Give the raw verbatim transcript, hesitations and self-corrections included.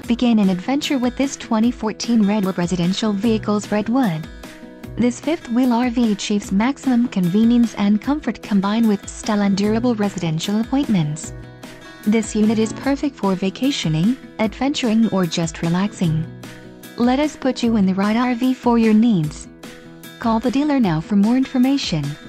Begin an adventure with this twenty fourteen Redwood Residential Vehicles Redwood. This fifth-wheel R V achieves maximum convenience and comfort combined with style and durable residential appointments. This unit is perfect for vacationing, adventuring, or just relaxing. Let us put you in the right R V for your needs. Call the dealer now for more information.